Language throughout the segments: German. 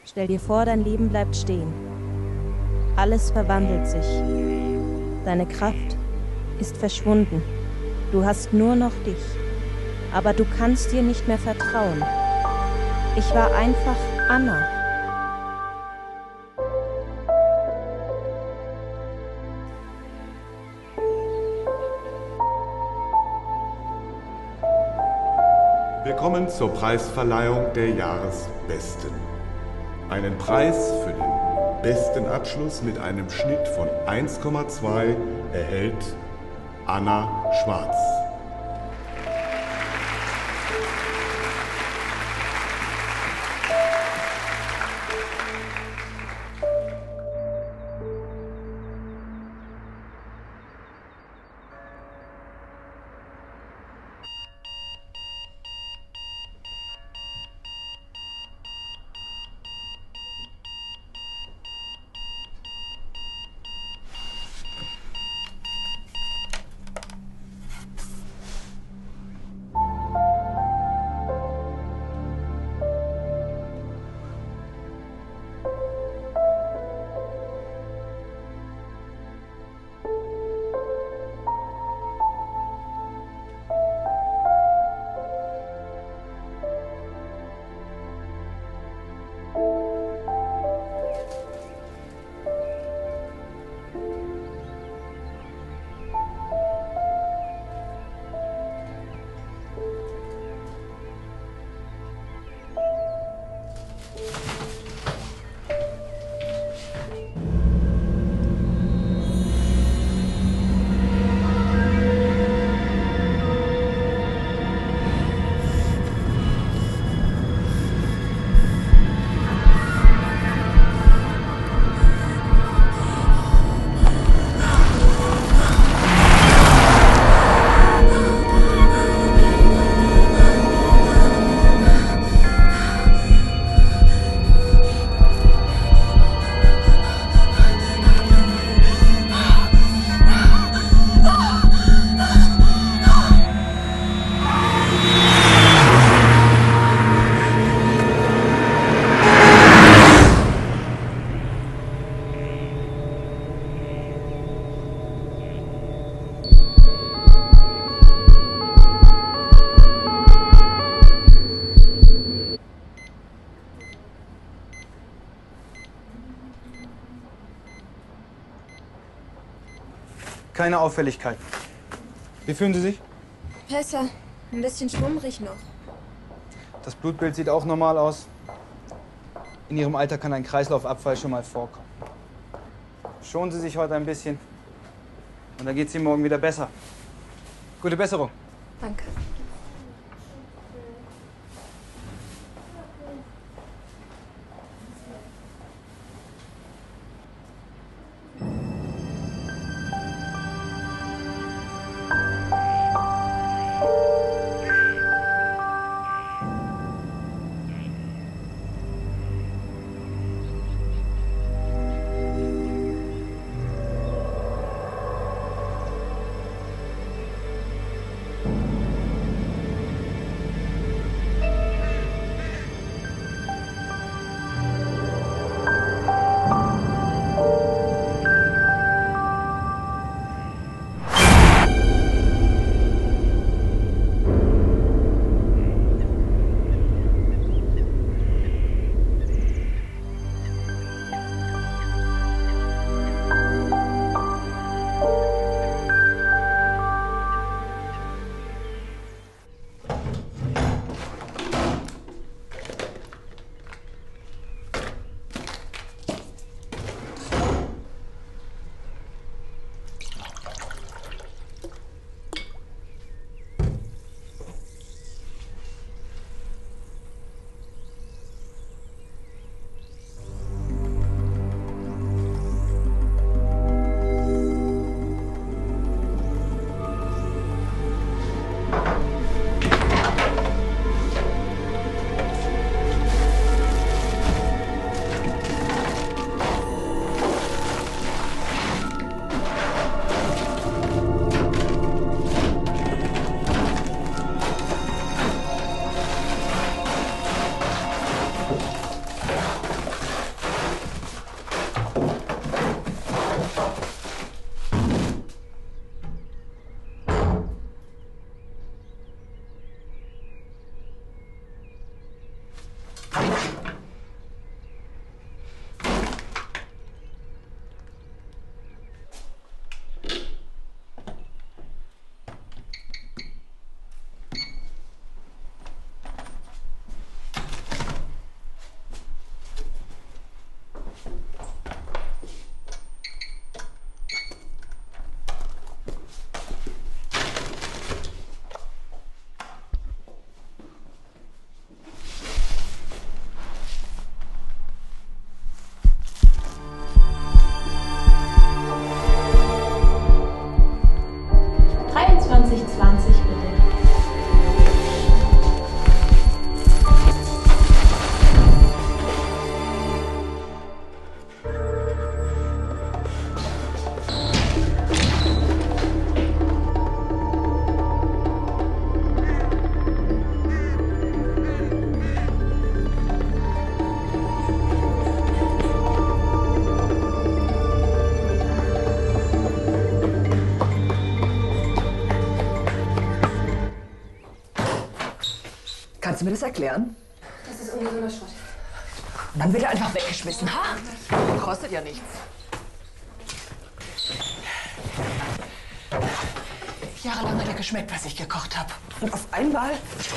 Stell dir vor, dein Leben bleibt stehen. Alles verwandelt sich. Deine Kraft ist verschwunden. Du hast nur noch dich. Aber du kannst dir nicht mehr vertrauen. Ich war einfach Anna. Wir kommen zur Preisverleihung der Jahresbesten. Einen Preis für den besten Abschluss mit einem Schnitt von 1,2 erhält Anna Schwarz. Keine Auffälligkeit. Wie fühlen Sie sich? Besser. Ein bisschen schwummrig noch. Das Blutbild sieht auch normal aus. In Ihrem Alter kann ein Kreislaufabfall schon mal vorkommen. Schonen Sie sich heute ein bisschen und dann geht es Ihnen morgen wieder besser. Gute Besserung. Danke. Kannst du mir das erklären? Das ist ungesunder Schrott. Und dann wird er einfach weggeschmissen, ha? Kostet ja nichts. Jahrelang hat er geschmeckt, was ich gekocht habe. Und auf einmal...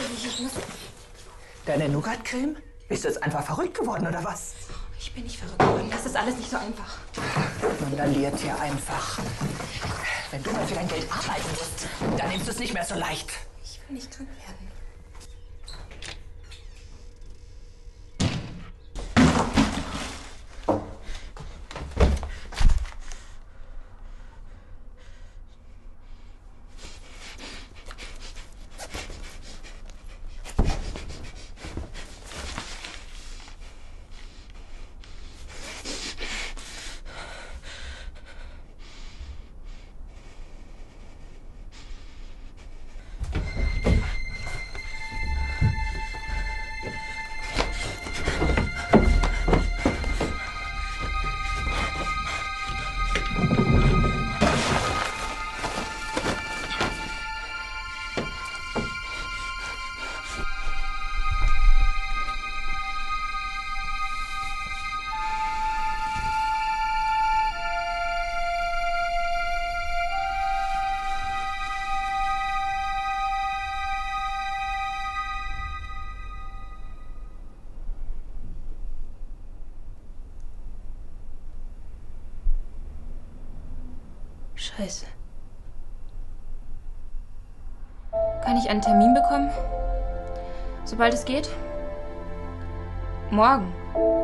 Deine Nougat-Creme? Bist du jetzt einfach verrückt geworden, oder was? Ich bin nicht verrückt geworden. Das ist alles nicht so einfach. Man lalliert hier einfach. Wenn du mal für dein Geld arbeiten musst, dann nimmst du es nicht mehr so leicht. Ich will nicht krank werden. Scheiße. Kann ich einen Termin bekommen? Sobald es geht? Morgen.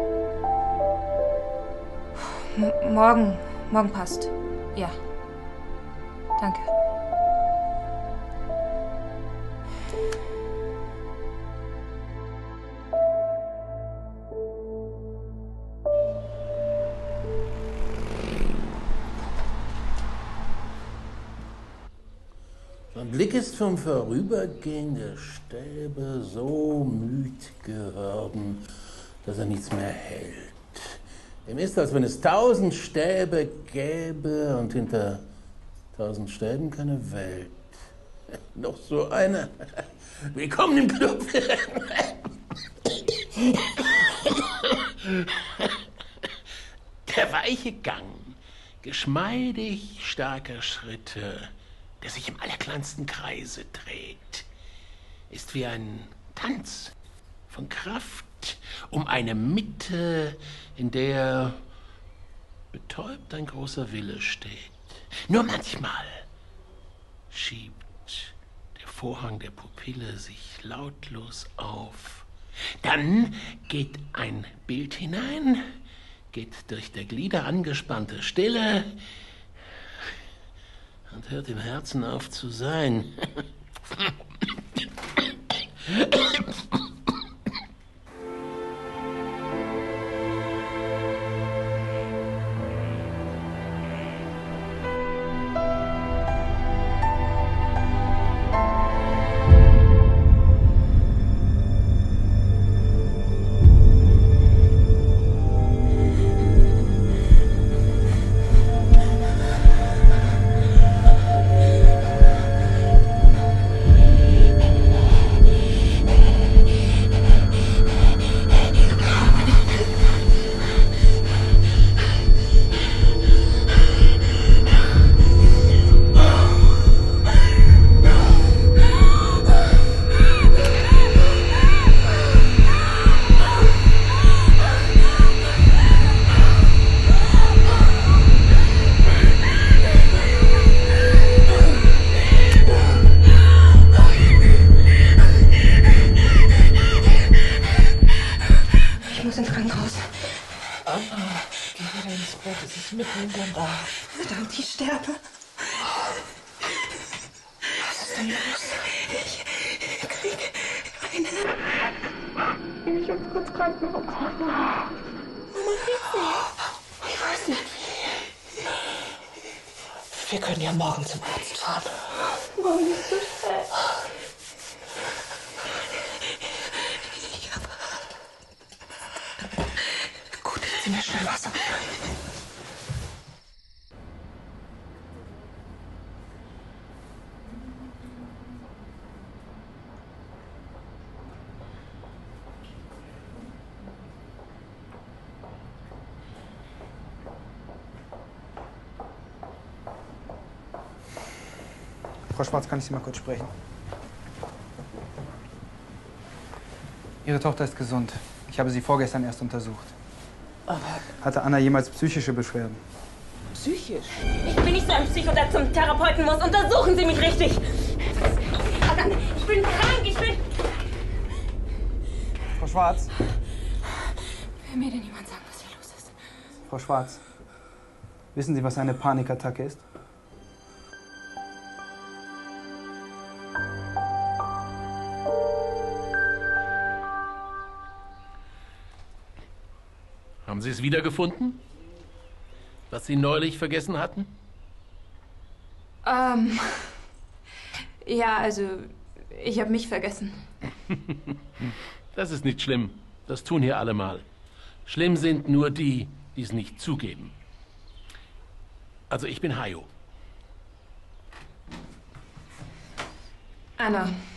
Morgen passt. Ja. Danke. Sein Blick ist vom Vorübergehen der Stäbe so müd geworden, dass er nichts mehr hält. Ihm ist, als wenn es 1000 Stäbe gäbe und hinter 1000 Stäben keine Welt. Noch so eine. Willkommen im Club. Der weiche Gang, geschmeidig starker Schritte, der sich im allerkleinsten Kreise dreht, ist wie ein Tanz von Kraft um eine Mitte, in der betäubt ein großer Wille steht. Nur manchmal schiebt der Vorhang der Pupille sich lautlos auf. Dann geht ein Bild hinein, geht durch der Glieder angespannte Stille und hört im Herzen auf zu sein. Verdammt, ich sterbe. Was ist denn los? Ich krieg eine... Ich muss kurz Krankenhaus. Mama, geht's nicht? Ich weiß nicht wie. Wir können ja morgen zum Arzt fahren. Morgen ist so spät. Ich hab... Gut, ich zieh mir schnell Wasser. Frau Schwarz, kann ich Sie mal kurz sprechen? Ihre Tochter ist gesund. Ich habe sie vorgestern erst untersucht. Aber Hatte Anna jemals psychische Beschwerden? psychisch? Ich bin nicht so ein Psycho, der zum Therapeuten muss. Untersuchen Sie mich richtig. Ich bin krank, ich bin... Frau Schwarz? Will mir denn jemand sagen, was hier los ist? Frau Schwarz, wissen Sie, was eine Panikattacke ist? Haben Sie es wiedergefunden? Was Sie neulich vergessen hatten? Ja, also, ich habe mich vergessen. Das ist nicht schlimm. Das tun hier alle mal. Schlimm sind nur die, die es nicht zugeben. Also ich bin Hayo. Anna.